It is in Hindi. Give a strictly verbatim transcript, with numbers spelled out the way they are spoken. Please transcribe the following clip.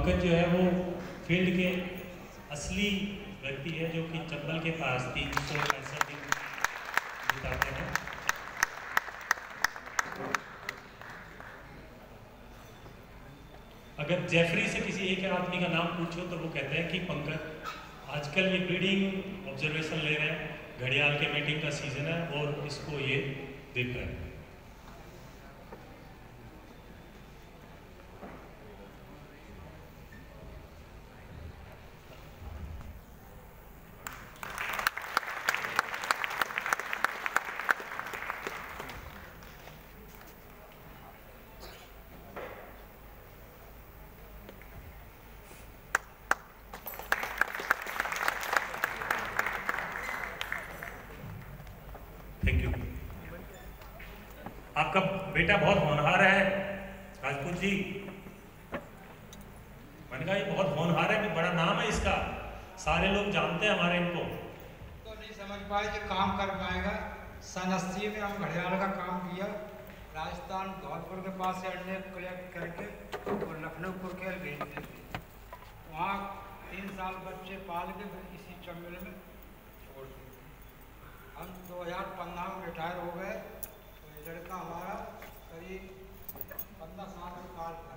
पंकज जो है वो फील्ड के असली व्यक्ति है जो कि चंबल के पास तीन सौ पैंसठ दिन बिताते हैं। अगर जेफरी से किसी एक आदमी का नाम पूछो तो वो कहते हैं कि पंकज आजकल ये ब्रीडिंग ऑब्जर्वेशन ले रहे हैं, घड़ियाल के मीटिंग का सीजन है और इसको ये देख रहे हैं। Thank you. आपका बेटा बहुत होनहार है राजपूत जी। मैंने कहा ये बहुत होनहार है, बड़ा नाम है इसका, सारे लोग जानते हैं हमारे इनको। तो नहीं समझ पाए कि काम कर पाएगा। सन अस्सी में हम घड़ियाल का काम किया, राजस्थान धौलपुर के पास से अंडे कलेक्ट करके और लखनऊ कुरकेल भेज दिए थे। वहाँ तीन साल बच्चे पाल के फिर इसी चंबल में छोड़ दिए। हम दो हज़ार पंद्रह में रिटायर हो गए, तो ये लड़का हमारा करीब पंद्रह साल में काल